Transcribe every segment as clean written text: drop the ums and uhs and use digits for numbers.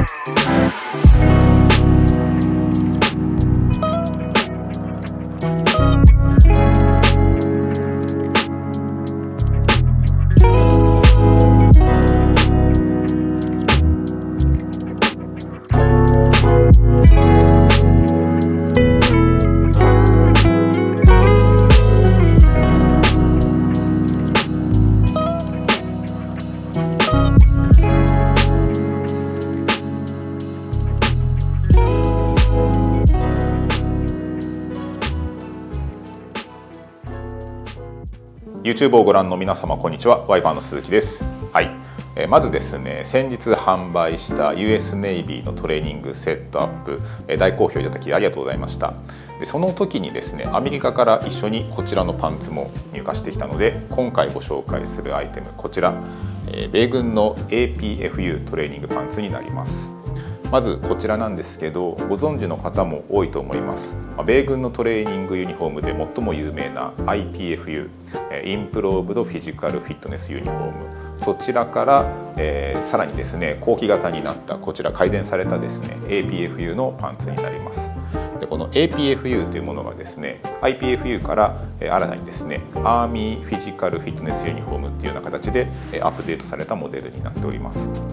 YouTube をご覧の皆様こんにちは、ワイパーの鈴木です。はい、まずですね、先日販売した US ネイビーのトレーニングセットアップ、大好評いただきありがとうございました。でその時にですね、アメリカから一緒にこちらのパンツも入荷してきたので、今回ご紹介するアイテム、こちら、米軍の APFU トレーニングパンツになります。まずこちらなんですけど、ご存知の方も多いと思います。米軍のトレーニングユニフォームで最も有名な IPFU、インプローブドフィジカルフィットネスユニフォーム、そちらから、さらにですね、後期型になったこちら改善されたですね APFU のパンツになります。でこの APFU というものがですね、 IPFU から新たにですねアーミーフィジカルフィットネスユニフォームっていうような形でアップデートされたモデルになっております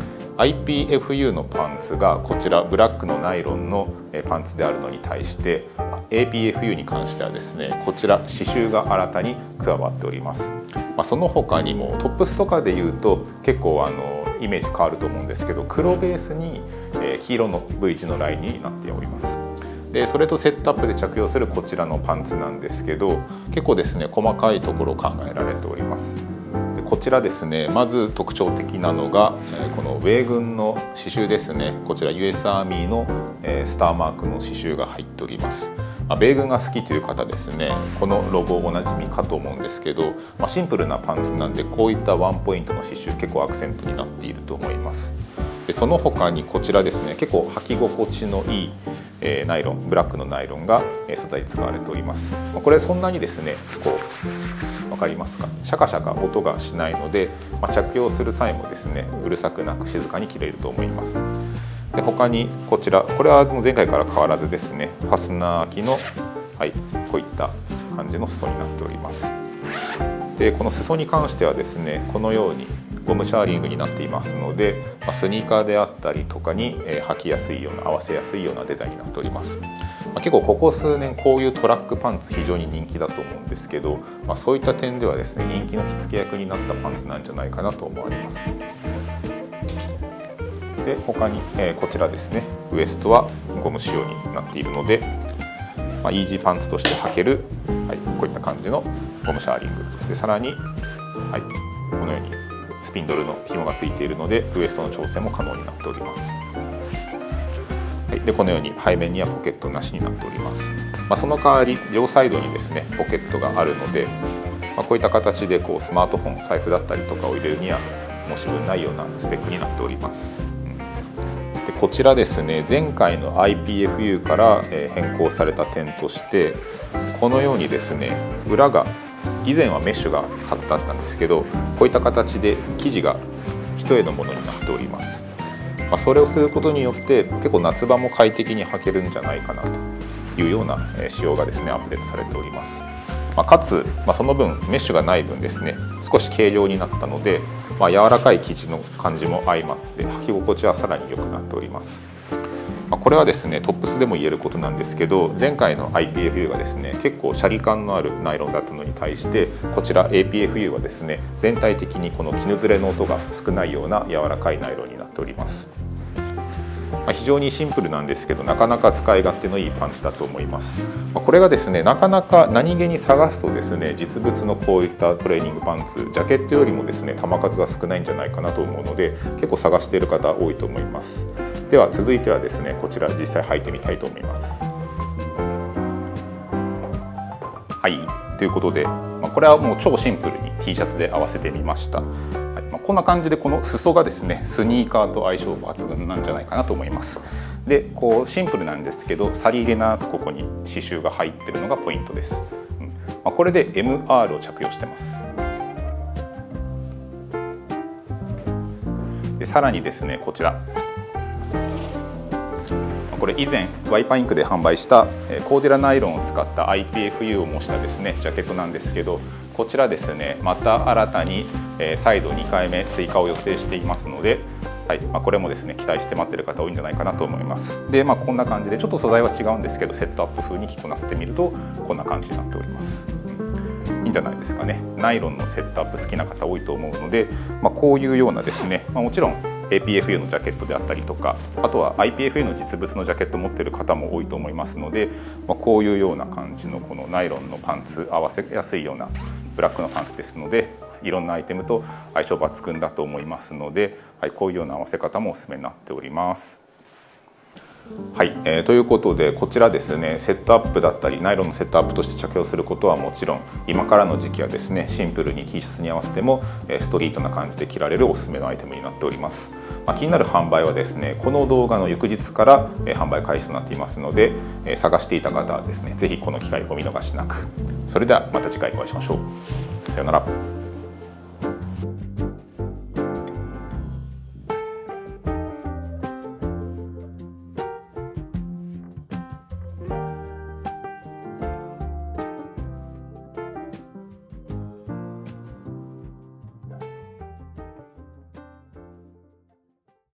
。IPFU のパンツがこちらブラックのナイロンのパンツであるのに対して APFU に関してはですね、こちら刺繍が新たに加わっております。その他にもトップスとかでいうと結構イメージ変わると思うんですけど、黒ベースに黄色の V 字のラインになっております。でそれとセットアップで着用するこちらのパンツなんですけど、結構ですね細かいところ考えられております。こちらですね、まず特徴的なのがこの米軍の刺繍ですね。こちら US アーミーのスターマークの刺繍が入っております。米軍が好きという方ですね、このロゴおなじみかと思うんですけど、シンプルなパンツなんでこういったワンポイントの刺繍結構アクセントになっていると思います。でその他にこちらですね、結構履き心地のいいナイロン、ブラックのナイロンが素材に使われております。これそんなにですね分かりますか、シャカシャカ音がしないので、着用する際もですねうるさくなく静かに着れると思います。で他にこちら、これは前回から変わらずですね、ファスナー開きの、こういった感じの裾になっております。でこの裾に関してはですね、このようにゴムシャーリングになっていますので、スニーカーであったりとかに履きやすいような、合わせやすいようなデザインになっております。結構ここ数年こういうトラックパンツ非常に人気だと思うんですけど、そういった点ではですね人気の火付け役になったパンツなんじゃないかなと思われます。で他にこちらですね、ウエストはゴム仕様になっているので、イージーパンツとして履ける、こういった感じのゴムシャーリングで、さらに、このようにスピンドルの紐がついているのでウエストの調整も可能になっております。でこのように背面にはポケットなしになっております。その代わり両サイドにですねポケットがあるので、こういった形でスマートフォン、財布だったりとかを入れるには申し分ないようなスペックになっております。でこちらですね、前回の IPFU から変更された点として、このようにですね裏が、以前はメッシュが貼ってあったんですけど、こういった形で生地が一重のものになっております。それをすることによって結構夏場も快適に履けるんじゃないかなというような仕様がですねアップデートされております。かつ、その分メッシュがない分ですね少し軽量になったので、柔らかい生地の感じも相まって履き心地はさらに良くなっております。これはですねトップスでも言えることなんですけど、前回の IPFU がですね結構シャリ感のあるナイロンだったのに対して、こちら APFU はですね全体的にこの絹ずれの音が少ないような柔らかいナイロンになっております。非常にシンプルなんですけど、なかなか使い勝手のいいパンツだと思います。これがですねなかなか何気に探すとですね、実物のこういったトレーニングパンツ、ジャケットよりもですね球数は少ないんじゃないかなと思うので、結構探している方多いと思います。では続いてはですね、こちら実際履いてみたいと思います。ということで、これはもう超シンプルに T シャツで合わせてみました。こんな感じでこの裾がですねスニーカーと相性抜群なんじゃないかなと思います。でシンプルなんですけど、さりげなくここに刺繍が入ってるのがポイントです。これで MR を着用してます。でさらにですねこちらこれ以前ワイパーインクで販売したコーデラナイロンを使った IPFU を模したですねジャケットなんですけど、こちらですねまた新たに再度2回目追加を予定していますので、はい、これもですね期待して待ってる方多いんじゃないかなと思います。で、こんな感じでちょっと素材は違うんですけど、セットアップ風に着こなせてみるとこんな感じになっております。いいんじゃないですかね。ナイロンのセットアップ好きな方多いと思うので、こういうようなですね、もちろん APFU のジャケットであったりとか、あとは IPFU の実物のジャケットを持っている方も多いと思いますので、こういうような感じのこのナイロンのパンツ、合わせやすいようなブラックのパンツですので、いろんなアイテムと相性抜群だと思いますので、はい、こういうような合わせ方もおすすめになっております。はい、ということでこちらですねセットアップだったりナイロンのセットアップとして着用することはもちろん、今からの時期はですねシンプルに T シャツに合わせてもストリートな感じで着られるおすすめのアイテムになっております。気になる販売はですねこの動画の翌日から販売開始となっていますので、探していた方はですね是非この機会お見逃しなく。それではまた次回お会いしましょう。さようなら。